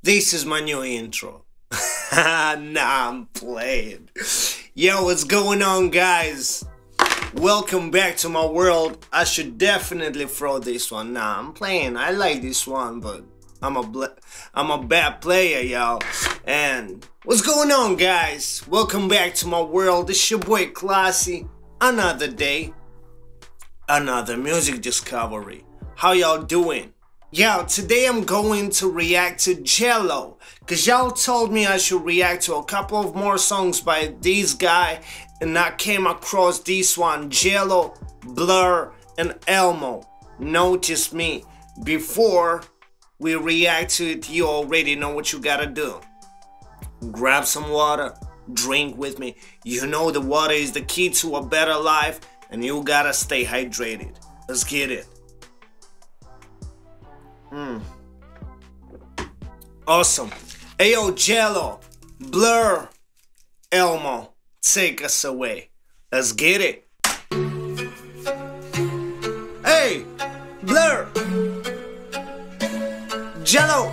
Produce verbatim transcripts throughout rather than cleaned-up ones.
This is my new intro. Nah, I'm playing. Yo, what's going on, guys? Welcome back to my world. I should definitely throw this one. Nah, I'm playing. I like this one, but I'm a I'm a bad player, y'all. And what's going on, guys? Welcome back to my world. It's your boy Classy. Another day, another music discovery. How y'all doing? Yo, today I'm going to react to Jello, cause y'all told me I should react to a couple of more songs by this guy, and I came across this one, Jello, Blur, and Elmo. Notice me. Before we react to it, you already know what you gotta do. Grab some water, drink with me. You know the water is the key to a better life, and you gotta stay hydrated. Let's get it. Mm. Awesome. Ayo, Jello, Blur, Elmo, take us away. Let's get it. Hey, Blur, Jello,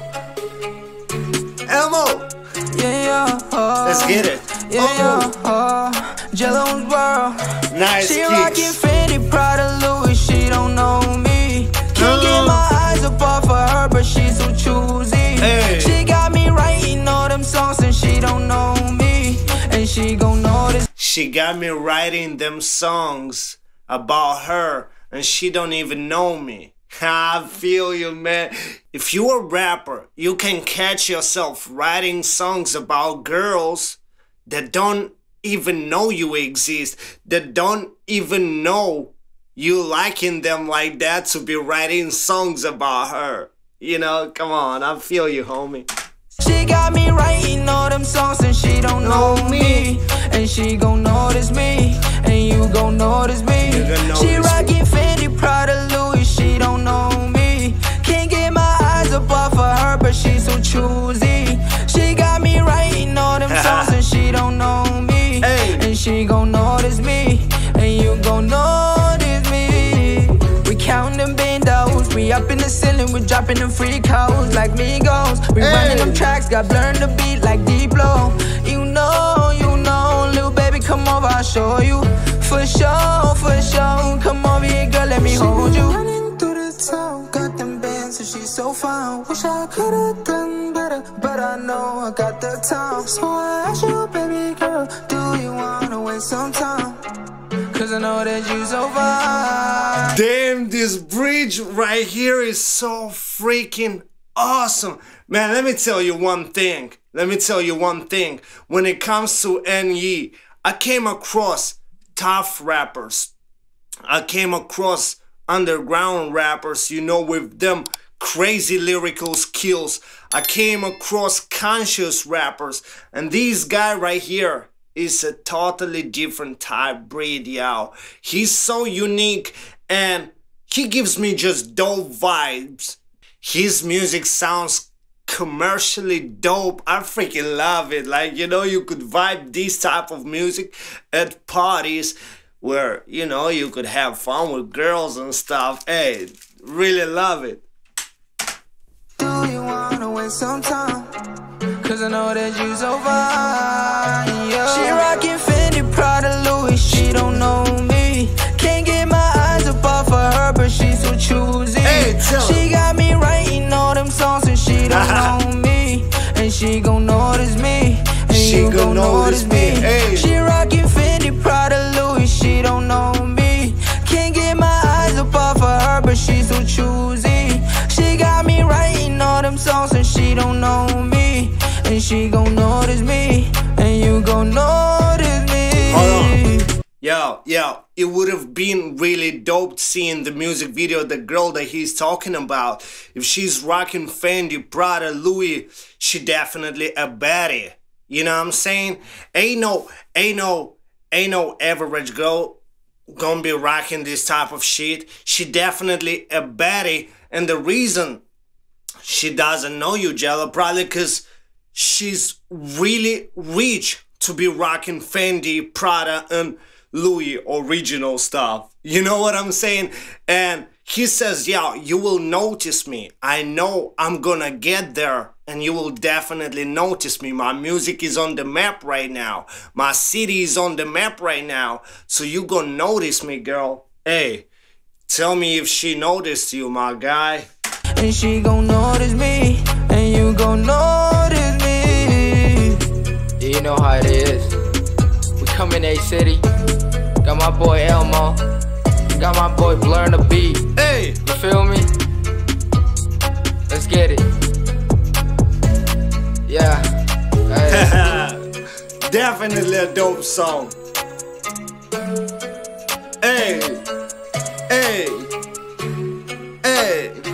Elmo. Yeah, yeah, uh, let's get it. Yeah, oh. yeah, uh, Jello's world. Nice. She kicks. rockin' Fendi, Prada, Louis. She don't know me. Can't uh. get my eyes up off of her, but she's so choosy. Hey. She got me writing all them songs, and she don't know me, and she gon' notice. She got me writing them songs about her, and she don't even know me. I feel you, man. If you're a rapper, you can catch yourself writing songs about girls that don't even know you exist, that don't even know you liking them like that, to be writing songs about her. You know, come on, I feel you, homie. She got me writing all them songs, and she don't know me, and she gon' notice me, and you gon' notice me. Notice she rockin' Fendi, Prada, Louis. She don't know me. Can't get my eyes up off of her, but she's so choosy. She got me writing all them songs, and she don't know me, hey. And she gon' notice me, and you gon' notice me. We countin' them bandos, we up in the ceiling, we dropping them free codes like Migos. We hey. Running them tracks, got blurring the beat like Diplo. You know, you know, little baby, come over, I'll show you. For sure, for sure, come over here, girl, let me she hold you. Running through the town, got them bands, and she's so fine. Wish I could've done better, but I know I got the time. So I ask you, baby girl, do you wanna waste some time? Cause I know that you so fine. Damn, this bridge right here is so freaking awesome. Man, let me tell you one thing. Let me tell you one thing. When it comes to N Y, I came across tough rappers. I came across underground rappers, you know, with them crazy lyrical skills. I came across conscious rappers. And this guy right here is a totally different type breed, y'all. He's so unique, and he gives me just dope vibes. His music sounds commercially dope. I freaking love it. Like, you know, you could vibe this type of music at parties where, you know, you could have fun with girls and stuff. Hey, really love it. Do you wanna waste some time? Cause I know that you so fine, yeah. She rockin' Fendi, Prada, Louis. She don't know me. Can't get my eyes up off of her, but she's so choosy. Hey, she got me writing all them songs, and she don't know me, and she gon' notice me, and she you gon' notice me. Hey. She rockin' Fendi, Prada, Louis. She don't know me. Can't get my eyes up off of her, but she's so choosy. She got me writing all them songs, and she don't know me, and she gon' notice me, and you gon' notice me. Hold on. Yo, yo, it would have been really dope seeing the music video, the girl that he's talking about. If she's rocking Fendi, Prada, Louis, she definitely a baddie. You know what I'm saying? Ain't no, ain't no, ain't no average girl gonna be rocking this type of shit. She definitely a baddie, and the reason she doesn't know you, Jello, probably because she's really rich to be rocking Fendi, Prada, and Louis original stuff. You know what I'm saying? And He says, yo, you will notice me. I know I'm gonna get there and you will definitely notice me. My music is on the map right now. My city is on the map right now. So you gonna notice me, girl. Hey, tell me if she noticed you, my guy. And she gon' notice me, and you gon' notice me. Yeah, you know how it is. We come in A-City. Got my boy Elmo. Got my boy Blur on the beat. Hey, you feel me? Let's get it. Yeah. Hey. Definitely a dope song. Hey, hey, hey.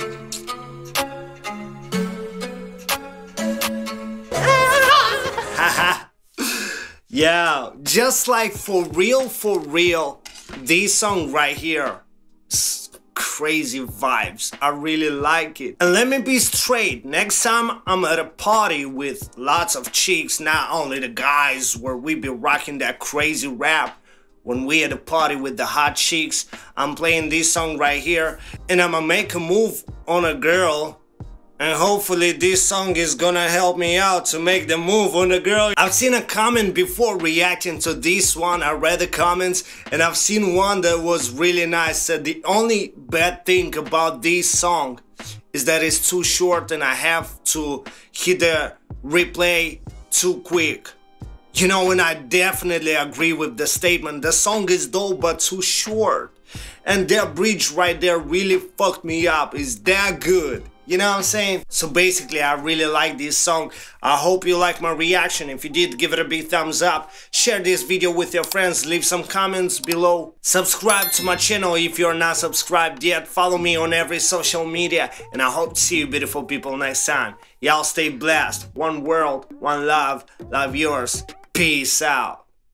Yeah, just like for real, for real, this song right here, crazy vibes. I really like it. And let me be straight, next time I'm at a party with lots of chicks, not only the guys where we be rocking that crazy rap, when we at a party with the hot chicks, I'm playing this song right here and I'ma make a move on a girl. And hopefully this song is gonna help me out to make the move on the girl. I've seen a comment before reacting to this one. I read the comments and I've seen one that was really nice. Said the only bad thing about this song is that it's too short and I have to hit the replay too quick. You know, and I definitely agree with the statement. The song is dope but too short. And that bridge right there really fucked me up. It's that good. You know what I'm saying? So basically, I really like this song. I hope you like my reaction. If you did, give it a big thumbs up. Share this video with your friends. Leave some comments below. Subscribe to my channel if you're not subscribed yet. Follow me on every social media. And I hope to see you beautiful people next time. Y'all stay blessed. One world, one love. Love yours. Peace out.